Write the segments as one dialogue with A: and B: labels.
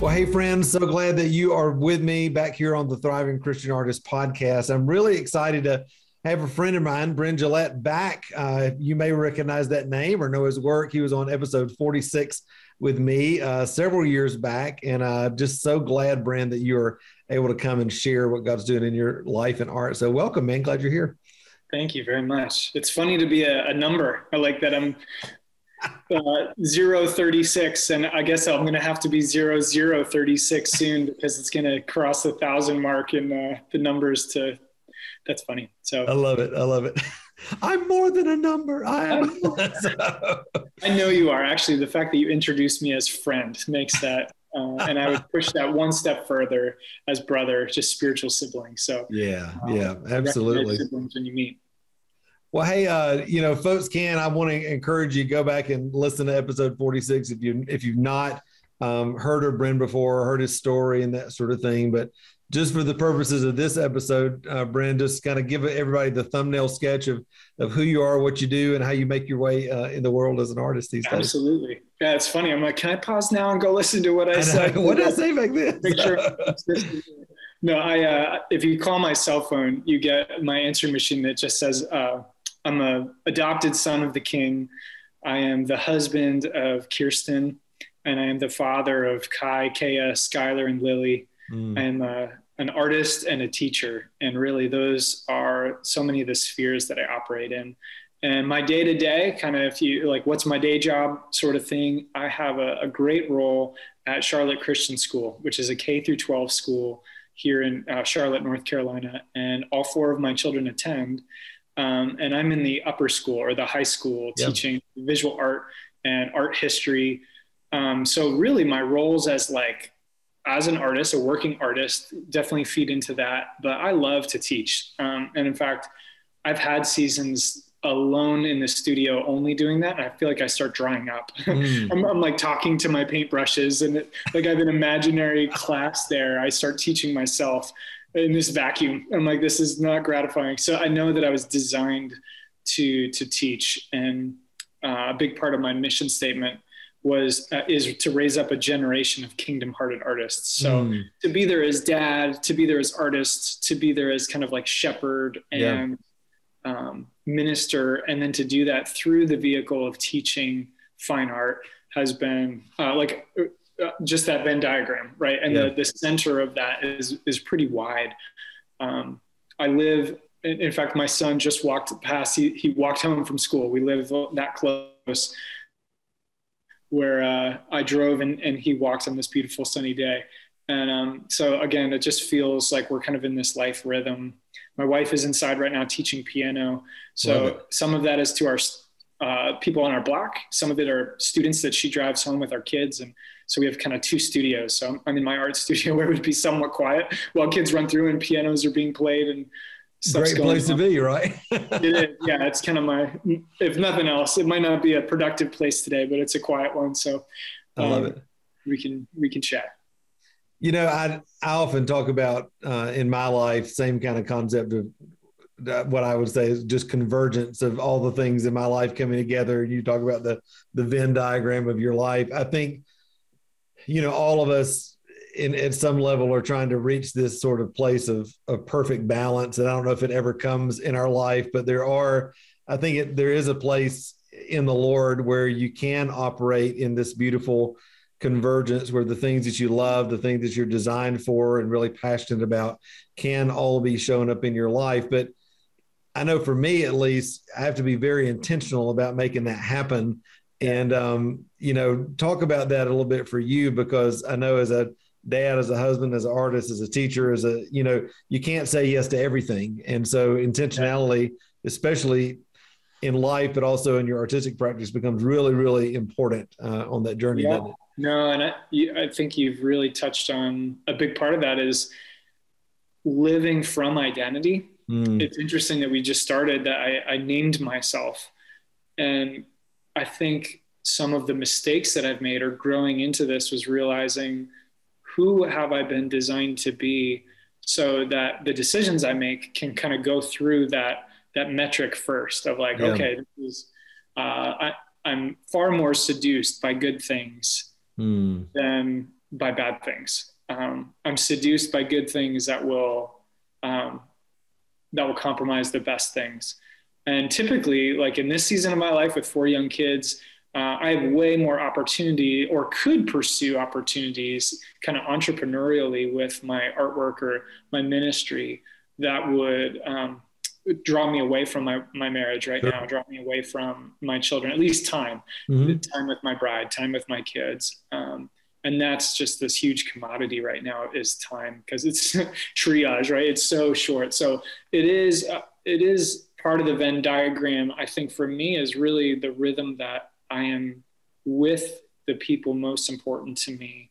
A: Well, hey, friends, so glad that you are with me back here on the Thriving Christian Artist podcast. I'm really excited to have a friend of mine, Bryn Gillette, back. You may recognize that name or know his work. He was on episode 46 with me several years back. And just so glad, Bryn, that you're able to come and share what God's doing in your life and art. So welcome, man. Glad you're here.
B: Thank you very much. It's funny to be a number. I like that I'm 036, and I guess I'm going to have to be 0036 soon because it's going to cross the 1,000 mark in the numbers that's funny. So
A: I love it. I love it. I'm more than a number. I
B: know you are. Actually, the fact that you introduced me as friend makes that, and I would push that one step further as brother, just spiritual sibling. So
A: yeah, absolutely.
B: Siblings when you meet.
A: Well, hey, folks I want to encourage you, go back and listen to episode 46 if you've not heard of Bryn before, heard his story and that sort of thing. But just for the purposes of this episode, Bryn, just kind of give everybody the thumbnail sketch of who you are, what you do, and how you make your way in the world as an artist these days.
B: Absolutely. Yeah, it's funny. I'm like, can I pause now and go listen to what I said?
A: What did I say back then?
B: Make sure. No, if you call my cell phone, you get my answering machine that just says, I'm an adopted son of the King. I am the husband of Kirsten, and I am the father of Kai, Kea, Skylar, and Lily. I am an artist and a teacher, and really those are so many of the spheres that I operate in. And my day-to-day, kind of if you like, what's my day job sort of thing, I have a great role at Charlotte Christian School, which is a K through 12 school here in Charlotte, North Carolina, and all 4 of my children attend. And I'm in the upper school or the high school teaching visual art and art history. So really my roles as an artist, a working artist, definitely feed into that. But I love to teach. And in fact, I've had seasons alone in the studio only doing that. And I feel like I start drying up. I'm like talking to my paintbrushes and I have an imaginary class there. I start teaching myself in this vacuum. I'm like, this is not gratifying. So I know that I was designed to teach. And a big part of my mission statement is to raise up a generation of kingdom-hearted artists. So to be there as dad, to be there as artist, to be there as kind of like shepherd and minister, and then to do that through the vehicle of teaching fine art has been just that Venn diagram, right? And the center of that is pretty wide. I live, in fact, my son just walked past, he walked home from school. We live that close where I drove and he walked on this beautiful sunny day. And so again, it just feels like we're kind of in this life rhythm. My wife is inside right now teaching piano. So some of that is to our people on our block. Some of it are students that she drives home with our kids. And so we have kind of 2 studios. So I'm in my art studio where it would be somewhat quiet while kids run through and pianos are being played and stuff's
A: great place to be, right?
B: It is. Yeah, it's kind of if nothing else, it might not be a productive place today, but it's a quiet one. So
A: I love it.
B: We can chat.
A: I often talk about in my life, same kind of concept of what I would say is just convergence of all the things in my life coming together. You talk about the Venn diagram of your life. I think, all of us at some level are trying to reach this sort of place of perfect balance. And I don't know if it ever comes in our life, but there is a place in the Lord where you can operate in this beautiful convergence where the things that you love, the things that you're designed for and really passionate about can all be shown up in your life. But I know for me, at least, I have to be very intentional about making that happen. And, talk about that a little bit for you, because I know as a dad, as a husband, as an artist, as a teacher, you can't say yes to everything. And so intentionality, especially in life, but also in your artistic practice, becomes really, really important on that journey.
B: Yeah.
A: Doesn't it?
B: No, and I think you've really touched on a big part of that is living from identity. It's interesting that we just started that I named myself. And I think some of the mistakes that I've made or growing into this was realizing who have I been designed to be so that the decisions I make can kind of go through that metric first of okay, this is, I'm far more seduced by good things than by bad things. I'm seduced by good things that will compromise the best things. And typically, like in this season of my life with 4 young kids, I have way more opportunity, or could pursue opportunities kind of entrepreneurially with my artwork or my ministry that would draw me away from my marriage right now, draw me away from my children, at least time with my bride, time with my kids. And that's just this huge commodity right now, is time, because it's triage, right? It's so short. So it is part of the Venn diagram, I think, for me, is really the rhythm that I am with the people most important to me.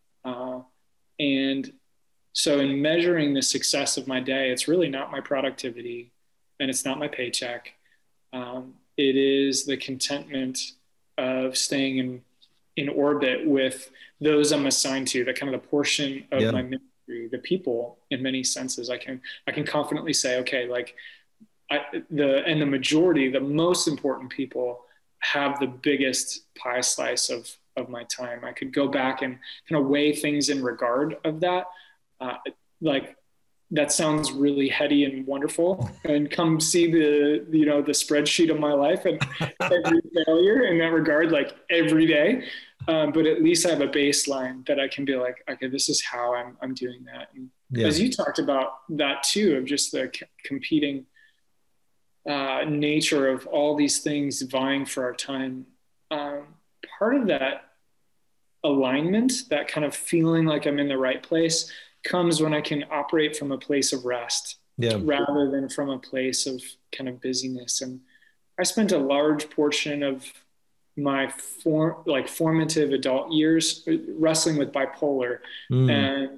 B: And so in measuring the success of my day, it's really not my productivity and it's not my paycheck. It is the contentment of staying in orbit with those I'm assigned to, the kind of the portion of my ministry, the people in many senses. I can confidently say, okay, like the majority, the most important people have the biggest pie slice of my time. I could go back and kind of weigh things in regard of that. Like that sounds really heady and wonderful, and come see the spreadsheet of my life and every failure in that regard, like every day. But at least I have a baseline that I can be like, okay, this is how I'm doing that. And as you talked about that too, of just the competing nature of all these things vying for our time. Part of that alignment, that kind of feeling like I'm in the right place, comes when I can operate from a place of rest rather than from a place of kind of busyness. And I spent a large portion of my formative adult years wrestling with bipolar, and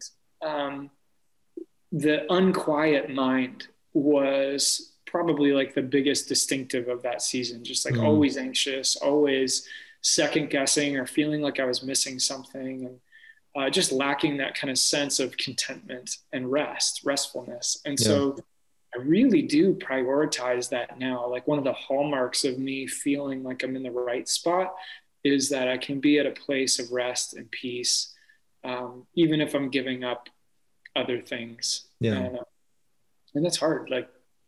B: the unquiet mind was probably like the biggest distinctive of that season. Just like always anxious, always second guessing, or feeling like I was missing something, and just lacking that kind of sense of contentment and restfulness. And so I really do prioritize that now. Like one of the hallmarks of me feeling like I'm in the right spot is that I can be at a place of rest and peace, even if I'm giving up other things. And that's hard. Like,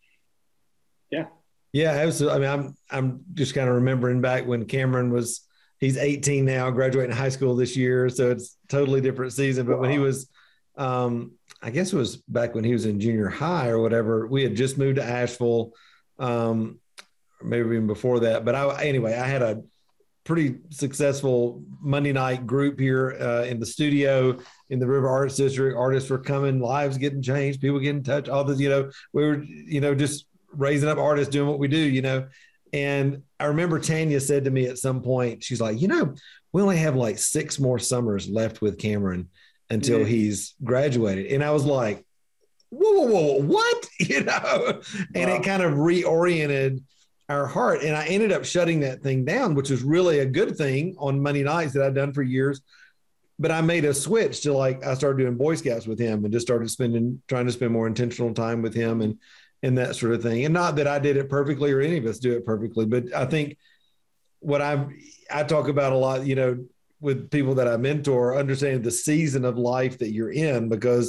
A: yeah, absolutely. I mean, I'm just kind of remembering back when Cameron he's 18 now, graduating high school this year. So it's totally different season. But when he was, I guess it was back when he was in junior high or whatever, we had just moved to Asheville, or maybe even before that. But anyway, I had a pretty successful Monday night group here in the studio in the River Arts District. Artists were coming, lives getting changed, people getting touched, all this, we were, just raising up artists, doing what we do, And I remember Tanya said to me at some point, she's like, we only have like 6 more summers left with Cameron until he's graduated. And I was like, whoa, what? And it kind of reoriented our heart. And I ended up shutting that thing down, which was really a good thing on Monday nights that I'd done for years. But I made a switch to I started doing Boy Scouts with him and just started trying to spend more intentional time with him and that sort of thing. And not that I did it perfectly or any of us do it perfectly, but I think what I talk about a lot, with people that I mentor, understanding the season of life that you're in, because,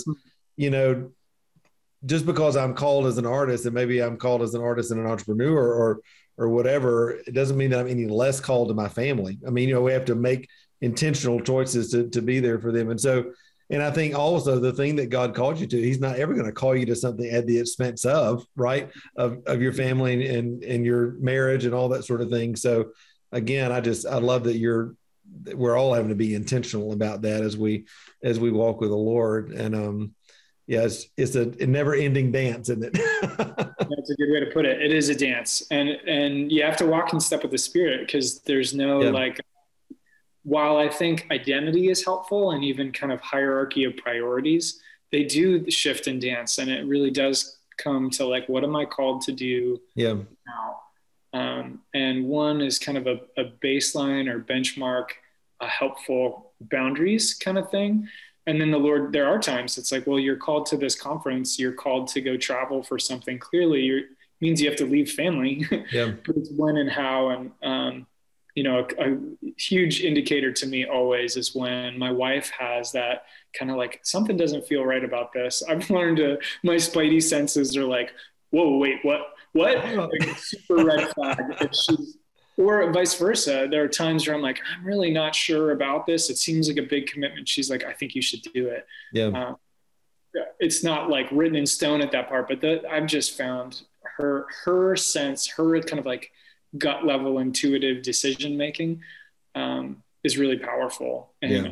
A: just because I'm called as an artist, and maybe I'm called as an artist and an entrepreneur or whatever, it doesn't mean that I'm any less called to my family. I mean, we have to make intentional choices to be there for them. And so, and I think also the thing that God called you to, he's not ever going to call you to something at the expense of, right, of your family and your marriage and all that sort of thing. So again, I love that we're all having to be intentional about that as we walk with the Lord. And it's a never ending dance, isn't it?
B: That's a good way to put it. It is a dance, and you have to walk in step with the Spirit, because there's no while I think identity is helpful and even kind of hierarchy of priorities, they do shift and dance. And it really does come to what am I called to do now? And one is kind of a baseline or benchmark, a helpful boundaries kind of thing. And then the Lord, there are times it's like, well, you're called to this conference, you're called to go travel for something. Clearly means you have to leave family, but it's when and how. And a huge indicator to me always is when my wife has that kind of like, something doesn't feel right about this. I've learned my spidey senses are like, whoa, wait, what? Like, super red flag. If she's, or vice versa. There are times where I'm like, I'm really not sure about this. It seems like a big commitment. She's like, I think you should do it.
A: Yeah.
B: It's not like written in stone at that part, but I've just found her sense, her kind of like gut level intuitive decision making is really powerful, and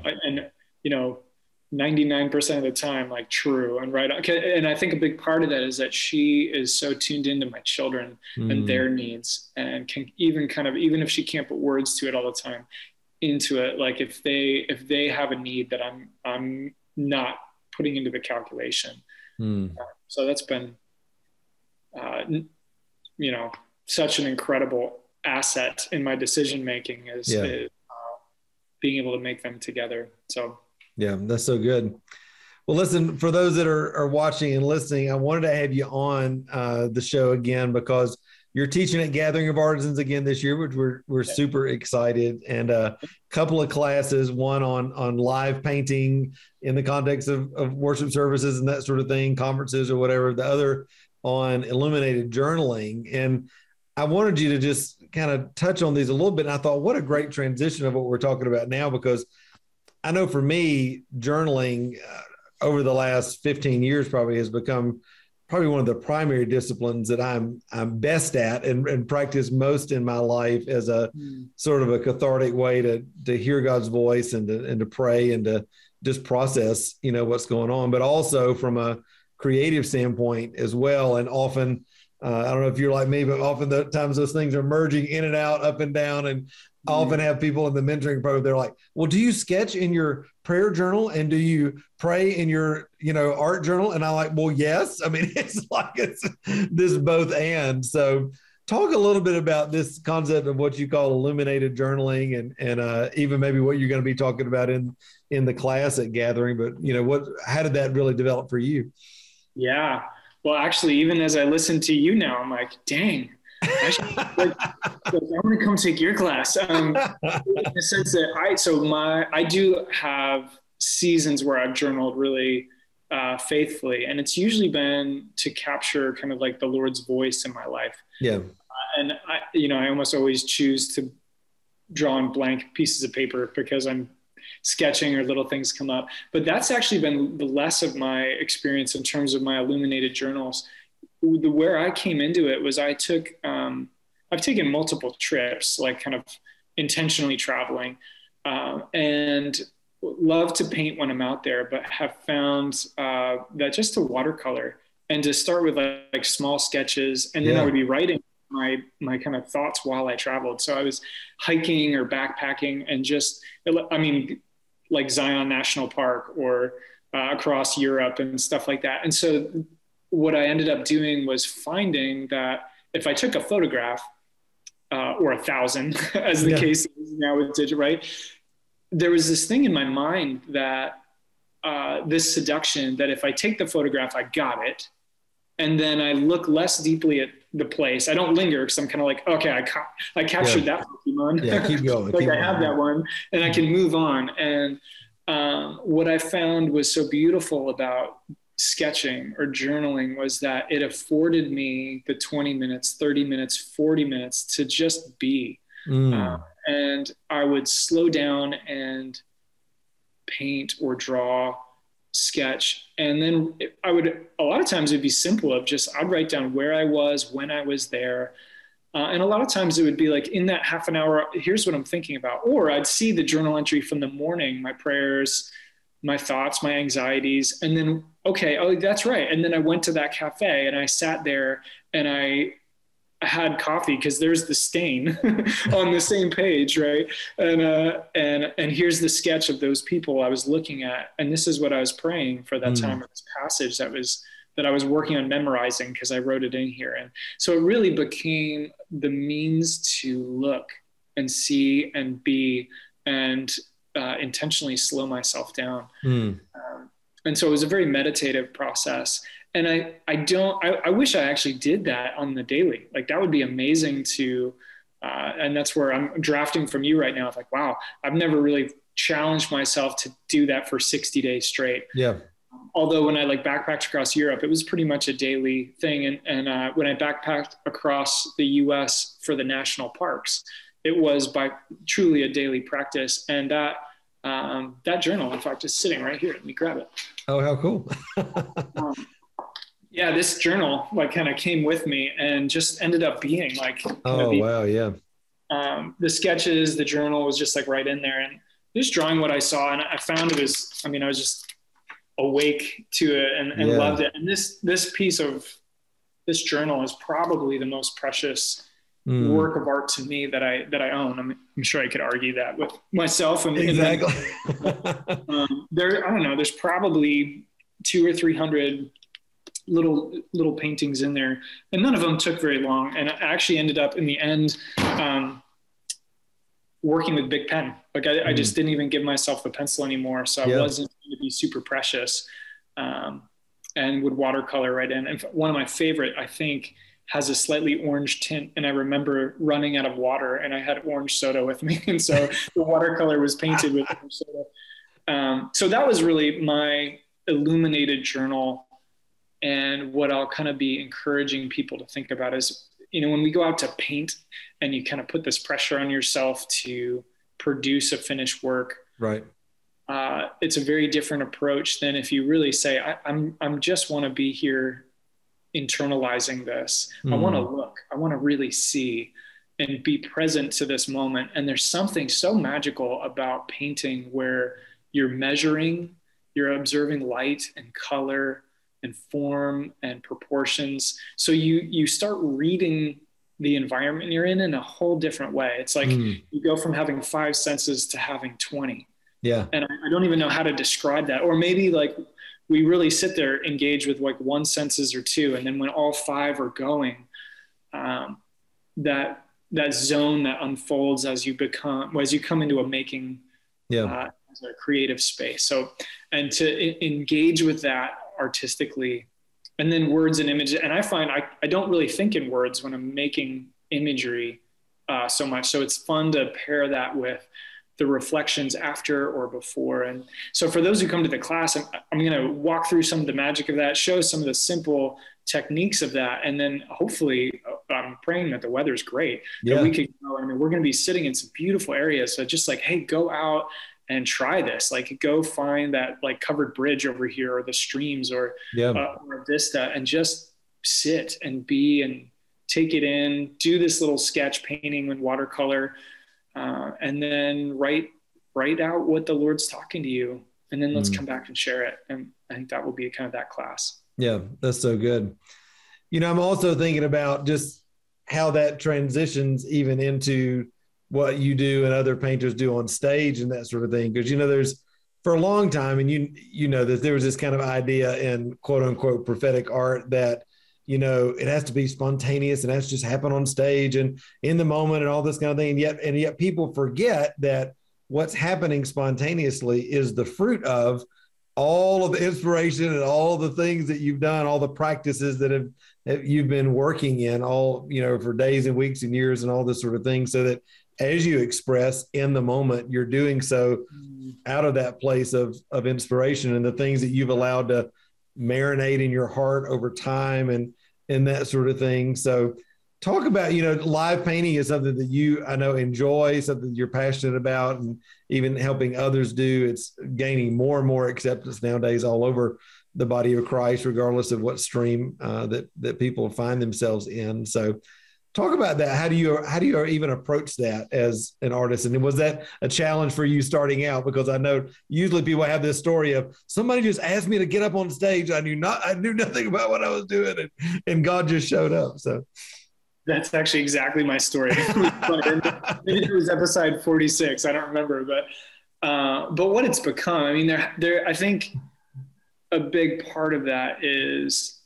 B: 99% of the time, like, true and right. And I think a big part of that is that she is so tuned into my children and their needs, and can even if she can't put words to it all the time, into it. Like if they have a need that I'm not putting into the calculation. So that's been, such an incredible asset in my decision-making is being able to make them together. So.
A: Yeah, that's so good. Well, listen, for those that are watching and listening, I wanted to have you on the show again because you're teaching at Gathering of Artisans again this year, which we're super excited. And a couple of classes, one on live painting in the context of worship services and that sort of thing, conferences or whatever. The other on illuminated journaling. And I wanted you to just kind of touch on these a little bit. And I thought, what a great transition of what we're talking about now, because I know for me, journaling over the last 15 years probably has become probably one of the primary disciplines that I'm best at and practice most in my life as a sort of a cathartic way to hear God's voice and to pray and to just process, what's going on, but also from a creative standpoint as well. And often, I don't know if you're like me, but often the times those things are merging in and out, up and down. And I often have people in the mentoring program, they're like, well, do you sketch in your prayer journal and do you pray in your, art journal? And I'm like, well, yes. I mean, it's like it's this both and. So talk a little bit about this concept of what you call illuminated journaling and even maybe what you're going to be talking about in the class at Gathering. But, how did that really develop for you?
B: Yeah. Well, actually, even as I listen to you now, I'm like, dang, I want to come take your class. In the sense that I do have seasons where I've journaled really faithfully, and it's usually been to capture kind of like the Lord's voice in my life. Yeah. And I almost always choose to draw on blank pieces of paper because I'm sketching or little things come up. But that's actually been the less of my experience in terms of my illuminated journals. Where I came into it was I've taken multiple trips, like kind of intentionally traveling, and love to paint when I'm out there, but have found that just to watercolor and to start with like small sketches, and then I would be writing my kind of thoughts while I traveled. So I was hiking or backpacking and like Zion National Park or across Europe and stuff like that. And so what I ended up doing was finding that if I took a photograph or 1,000, as the case is now with digital, right? There was this thing in my mind that this seduction that if I take the photograph, I got it. And then I look less deeply at the place. I don't linger because I'm kind of like, okay, I captured that Pokemon. Yeah, keep going. Like I have that one and I can move on. And what I found was so beautiful about sketching or journaling was that it afforded me the 20 minutes, 30 minutes, 40 minutes to just be. And I would slow down and paint or draw, sketch. And then a lot of times it'd be simple of I'd write down where I was, when I was there. And a lot of times it would be like in that half an hour, here's what I'm thinking about. Or I'd see the journal entry from the morning, my prayers, my thoughts, my anxieties. And then, okay, oh, that's right. And then I went to that cafe and I sat there and I had coffee because there's the stain on the same page, right? And here's the sketch of those people I was looking at, and this is what I was praying for that time of this passage that I was working on memorizing because I wrote it in here. And so it really became the means to look and see and be and intentionally slow myself down. And so it was a very meditative process. And I wish I actually did that on the daily. Like that would be amazing to And that's where I'm drafting from you right now. It's like, wow, I've never really challenged myself to do that for 60 days straight.
A: Yeah.
B: Although when I like backpacked across Europe, it was pretty much a daily thing. And when I backpacked across the US for the national parks, it was by truly a daily practice. And that journal, in fact, is sitting right here. Let me grab it.
A: Oh, how cool.
B: Yeah, this journal like kind of came with me and just ended up being like,
A: wow. Yeah.
B: The sketches, the journal was just like right in there, and just drawing what I saw. And I found it was, I was just awake to it and loved it. And this piece of this journal is probably the most precious work of art to me that I own. I'm sure I could argue that with myself. And
A: exactly.
B: I don't know, there's probably 200 or 300 little paintings in there, and none of them took very long. And I actually ended up in the end working with Big Pen. Like I just didn't even give myself the pencil anymore, so I wasn't going to be super precious, and would watercolor right in. And one of my favorite, I think, has a slightly orange tint, and I remember running out of water, and I had orange soda with me, and so the watercolor was painted with orange soda. So that was really my illuminated journal. And what I'll kind of be encouraging people to think about is, when we go out to paint and you kind of put this pressure on yourself to produce a finished work,
A: right?
B: It's a very different approach than if you really say, I'm just want to be here internalizing this. I want to look, I want to really see and be present to this moment. And there's something so magical about painting where you're measuring, you're observing light and color and form and proportions. So you start reading the environment you're in a whole different way. It's like you go from having 5 senses to having 20.
A: Yeah. And
B: I don't even know how to describe that. Or maybe like we really sit there engaged with like 1 senses or 2. And then when all 5 are going, that zone that unfolds as you come into a making, as a creative space. So, and to engage with that artistically, and then words and images. And I find I don't really think in words when I'm making imagery so much. So it's fun to pair that with the reflections after or before. And so for those who come to the class, I'm going to walk through some of the magic of that, show some of the simple techniques of that. And then hopefully I'm praying that the weather's great, that we could go. We're going to be sitting in some beautiful areas. So just like, hey, go out and try this, like go find that like covered bridge over here, or the streams, or a vista, and just sit and be and take it in, do this little sketch painting with watercolor, and then write out what the Lord's talking to you. And then let's come back and share it. And I think that will be kind of that class.
A: Yeah, that's so good. I'm also thinking about just how that transitions even into what you do and other painters do on stage and that sort of thing. Because, there's for a long time, and that there was this kind of idea in quote unquote prophetic art that, it has to be spontaneous and has to just happen on stage and in the moment and all this kind of thing. And yet people forget that what's happening spontaneously is the fruit of all of the inspiration and all the things that you've done, all the practices that you've been working in all, for days and weeks and years and all this sort of thing. So that as you express in the moment, you're doing so out of that place of inspiration and the things that you've allowed to marinate in your heart over time and that sort of thing. So talk about, live painting is something that I know enjoy, something you're passionate about, and even helping others do. It's gaining more and more acceptance nowadays all over the body of Christ, regardless of what stream that people find themselves in. So talk about that. How do you even approach that as an artist? And was that a challenge for you starting out? Because I know usually people have this story of somebody just asked me to get up on stage. I knew nothing about what I was doing, and God just showed up. So
B: that's actually exactly my story. Maybe it was episode 46. I don't remember, but what it's become. I think a big part of that is.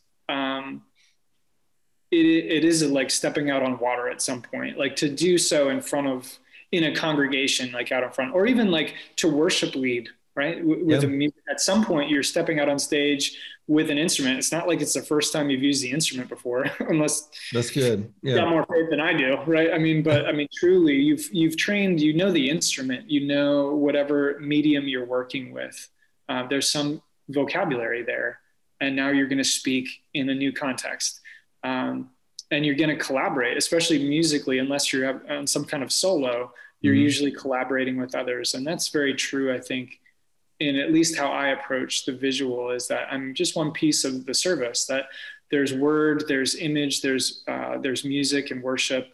B: It is like stepping out on water at some point, like to do so in a congregation, like out in front, or even like to worship lead right? With the music, at some point you're stepping out on stage with an instrument. It's not like it's the first time you've used the instrument before, unless
A: that's good.
B: You've got more faith than I do, right? I mean, truly, you've trained, you know, the instrument, you know, whatever medium you're working with. There's some vocabulary there, and now you're going to speak in a new context, and you're going to collaborate, especially musically. Unless you're on some kind of solo, you're usually collaborating with others, and that's very true, I think. In at least how I approach the visual, is that I'm just one piece of the service. That there's word, there's image, there's music and worship,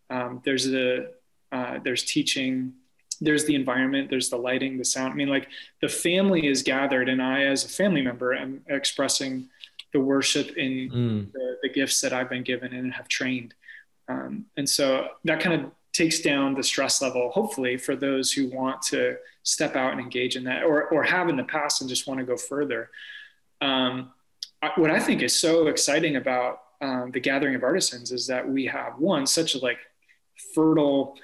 B: there's teaching, there's the environment, there's the lighting, the sound. I mean, like, the family is gathered, and I, as a family member, am expressing the worship in the gifts that I've been given and have trained. And so that kind of takes down the stress level, hopefully, for those who want to step out and engage in that, or have in the past and just want to go further. What I think is so exciting about the Gathering of Artisans is that we have, one, such a like fertile,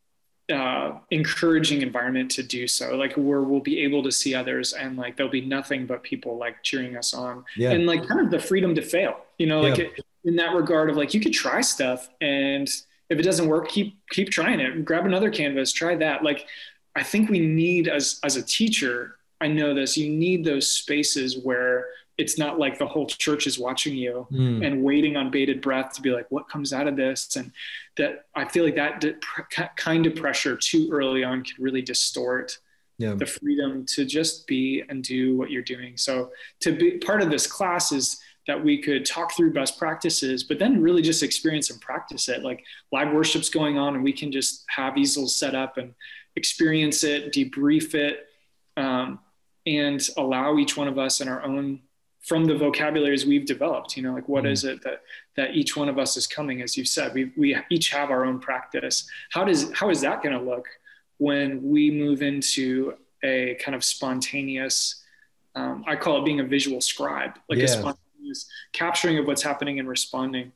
B: encouraging environment to do so, like, where we'll be able to see others, and like there'll be nothing but people like cheering us on, and like kind of the freedom to fail, you know, like in that regard of like, you could try stuff, and if it doesn't work, keep trying it, grab another canvas, try that. Like, I think we need, as a teacher, I know this, you need those spaces where it's not like the whole church is watching you and waiting on bated breath to be like, what comes out of this? And that, I feel like that kind of pressure too early on could really distort the freedom to just be and do what you're doing. So to be part of this class is that we could talk through best practices, but then really just experience and practice it. Like, live worship's going on, and we can just have easels set up and experience it, debrief it, and allow each one of us in our own, from the vocabularies we've developed, you know, like, what is it that each one of us is coming, as you said, we each have our own practice. How is that going to look when we move into a kind of spontaneous, I call it being a visual scribe, like a spontaneous capturing of what's happening and responding.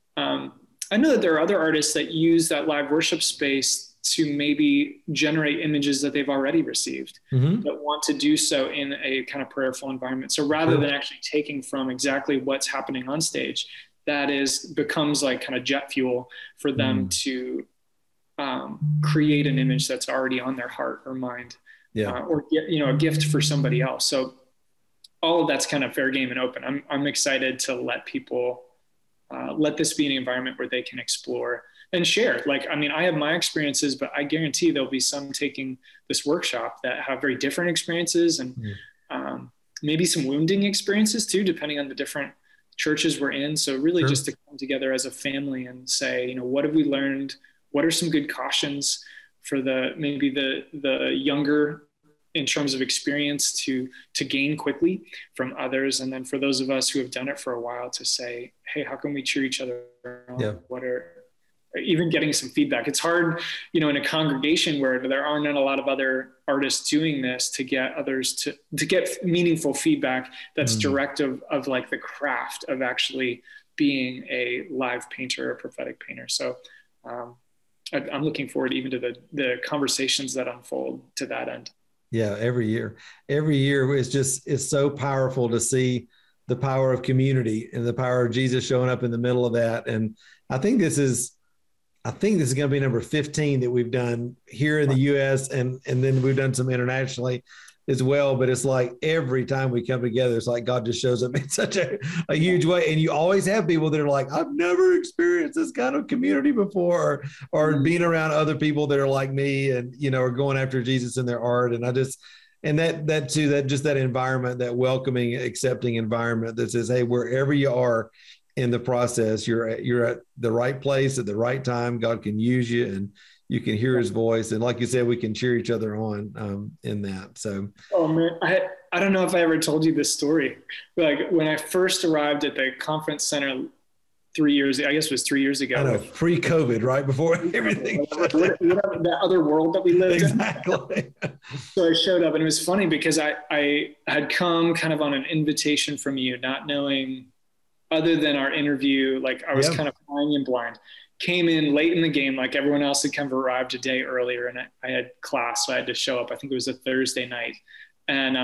B: I know that there are other artists that use that live worship space to maybe generate images that they've already received, that want to do so in a kind of prayerful environment. So rather than actually taking from exactly what's happening on stage, that becomes like kind of jet fuel for them to create an image that's already on their heart or mind, or get, you know, a gift for somebody else. So all of that's kind of fair game and open. I'm excited to let people, let this be an environment where they can explore and share. Like, I mean, I have my experiences, but I guarantee there'll be some taking this workshop that have very different experiences, and maybe some wounding experiences too, depending on the different churches we're in. So really just to come together as a family and say, you know, what have we learned? What are some good cautions for maybe the younger in terms of experience to gain quickly from others? And then for those of us who have done it for a while, to say, hey, how can we cheer each other on? What are, even getting some feedback. It's hard, you know, in a congregation where there aren't a lot of other artists doing this, to get others to get meaningful feedback that's direct of like the craft of actually being a live painter or prophetic painter. So I'm looking forward even to the conversations that unfold to that end.
A: Yeah, every year it's so powerful to see the power of community and the power of Jesus showing up in the middle of that. And I think this is going to be number 15 that we've done here in the US, and then we've done some internationally as well. But it's like every time we come together, it's like God just shows up in such a huge way. And you always have people that are like, I've never experienced this kind of community before, or being around other people that are like me and, you know, are going after Jesus in their art. And that environment, that welcoming, accepting environment that says, hey, wherever you are in the process, you're at the right place at the right time. God can use you, and you can hear his voice. And like you said, we can cheer each other on in that. So,
B: oh man, I don't know if I ever told you this story. Like, when I first arrived at the conference center 3 years, I guess it was 3 years ago.
A: I know, pre-COVID, right before everything.
B: Whatever, that other world that we lived
A: in.
B: So I showed up, and it was funny because I had come kind of on an invitation from you, not knowing, other than our interview, like I was kind of flying in blind, came in late in the game. Like everyone else had kind of arrived a day earlier, and I had class, so I had to show up. I think it was a Thursday night. and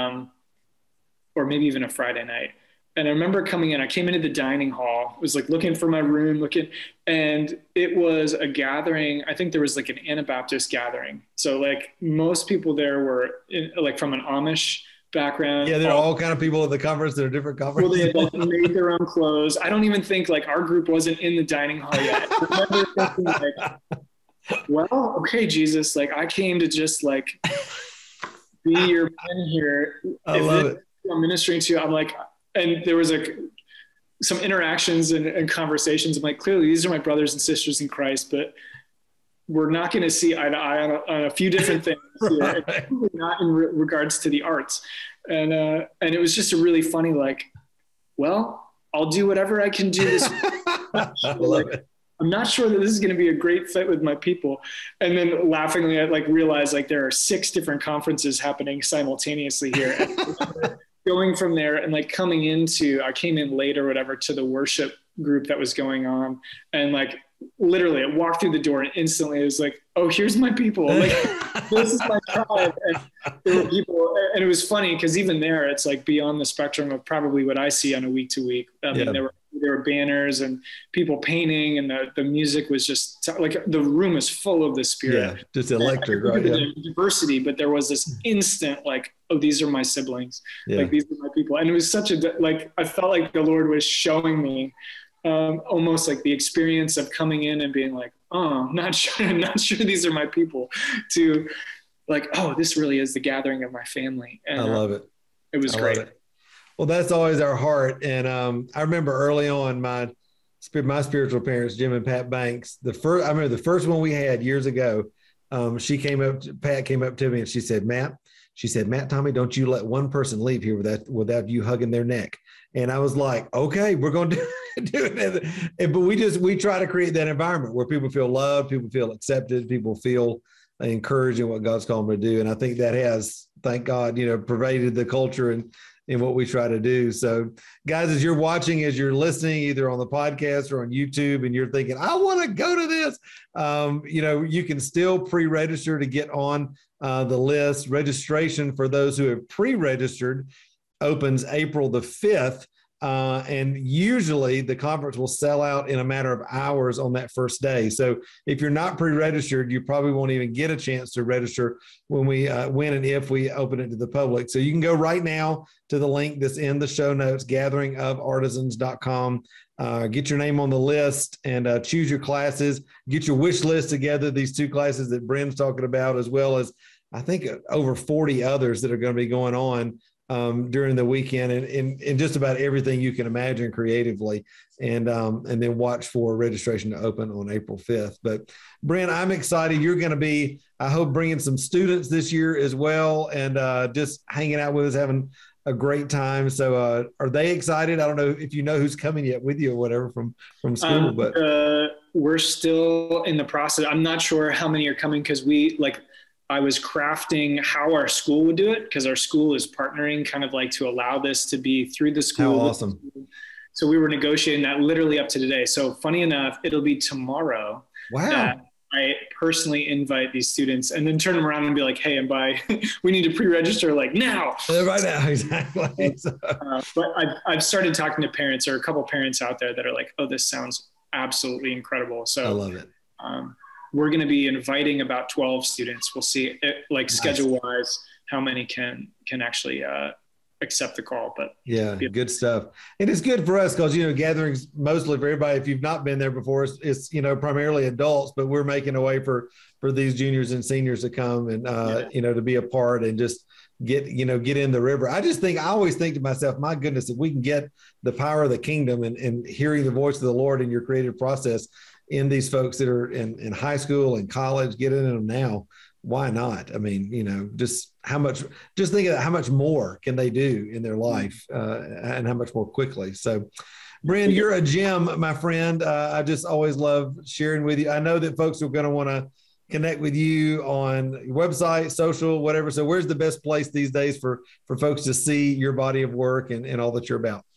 B: or maybe even a Friday night. And I remember coming in, I came into the dining hall, was like looking for my room, and it was a gathering. I think there was like an Anabaptist gathering. So like most people there were like from an Amish background.
A: Yeah, there are all kind of people at the conference that are different conferences.
B: Well, they had like made their own clothes. I don't even think like our group wasn't in the dining hall yet. I remember thinking like, well, okay, Jesus, like I came to just like be your man here.
A: I love it.
B: I'm ministering to you. I'm like, and there was like some interactions and conversations. I'm like, clearly these are my brothers and sisters in Christ, but we're not going to see eye to eye on a few different things here, right. Not in regards to the arts. And it was just a really funny, like, well, I'll do whatever I can do this.
A: I love it.
B: I'm not sure that this is going to be a great fit with my people. And then laughingly, I like realized like there are 6 different conferences happening simultaneously here. Going from there and like coming into, I came in late or whatever to the worship group that was going on. And like, literally I walked through the door and instantly it was like, oh, here's my people. Like, this is my tribe. And there were people, and it was funny because even there, it's like beyond the spectrum of probably what I see on a week to week. I mean, there were banners and people painting, and the music was just like, the room was full of the Spirit. Yeah,
A: just electric, right? Yeah.
B: Diversity, but there was this instant like, oh, these are my siblings. Yeah. Like, these are my people. And it was such a, like, I felt like the Lord was showing me almost like the experience of coming in and being like, oh, I'm not sure these are my people, to like, oh, this really is the gathering of my family. And
A: I love it.
B: It was great.
A: Well, that's always our heart. And I remember early on my spiritual parents, Jim and Pat Banks, I remember the first one we had years ago. Pat came up to me and she said, Matt, Tommey, don't you let one person leave here without you hugging their neck. And I was like, okay, we're going to do it. But we try to create that environment where people feel loved, people feel accepted, people feel encouraged in what God's called them to do. And I think that has, thank God, pervaded the culture and in what we try to do. So guys, as you're watching, as you're listening, either on the podcast or on YouTube, and you're thinking, I want to go to this, you can still pre-register to get on the list. Registration for those who have pre-registered opens April the 5th. And usually the conference will sell out in a matter of hours on that first day. So if you're not pre-registered, you probably won't even get a chance to register when and if we open it to the public. So you can go right now to the link that's in the show notes, gatheringofartisans.com. Get your name on the list and choose your classes, get your wish list together. These 2 classes that Bryn's talking about, as well as I think over 40 others that are going to be going on during the weekend, and just about everything you can imagine creatively, and then watch for registration to open on April 5th. But Bryn, I'm excited. You're going to be, I hope, bringing some students this year as well, and just hanging out with us, having a great time. So are they excited? I don't know if you know who's coming yet with you or whatever from school, but
B: we're still in the process. I'm not sure how many are coming, because I was crafting how our school would do it, because our school is partnering kind of like to allow this to be through the school.
A: How awesome.
B: So we were negotiating that literally up to today. So funny enough, it'll be tomorrow.
A: Wow.
B: That I personally invite these students and then turn them around and be like, hey, and we need to pre-register like now.
A: Right now, exactly.
B: But I've started talking to parents, or a couple parents out there that are like, oh, this sounds absolutely incredible. So
A: I love it.
B: We're going to be inviting about 12 students. We'll see nice. Schedule wise, how many can actually accept the call, but
A: yeah, good stuff. And it's good for us because, gatherings mostly for everybody. If you've not been there before, it's primarily adults, but we're making a way for these juniors and seniors to come and, to be a part and just get in the river. I always think to myself, my goodness, if we can get the power of the kingdom and hearing the voice of the Lord in your creative process in these folks that are in high school and college, get in them now. Why not? I mean, just think of how much more can they do in their life and how much more quickly. So Bryn, you're a gem, my friend. I just always love sharing with you. I know that folks are going to want to connect with you on your website, social, whatever. So where's the best place these days for folks to see your body of work and all that you're about?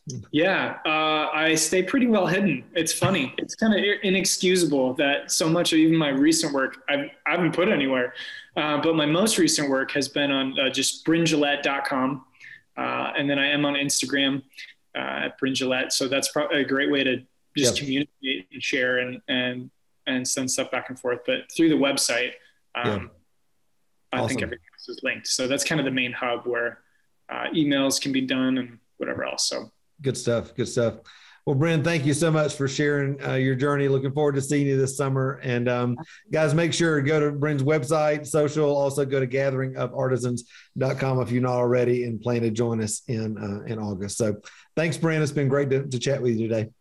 B: Yeah, I stay pretty well hidden. It's funny. It's kind of inexcusable that so much of even my recent work I haven't put anywhere. But my most recent work has been on just bryngillette.com. And then I am on Instagram at Bryn Gillette. So that's probably a great way to just communicate and share and send stuff back and forth. But through the website,
A: Awesome.
B: I think everything else is linked. So that's kind of the main hub where emails can be done and whatever else. So
A: good stuff. Good stuff. Well, Bryn, thank you so much for sharing your journey. Looking forward to seeing you this summer. And guys, make sure to go to Bryn's website, social. Also go to gatheringofartisans.com if you're not already, and plan to join us in August. So thanks, Bryn. It's been great to chat with you today.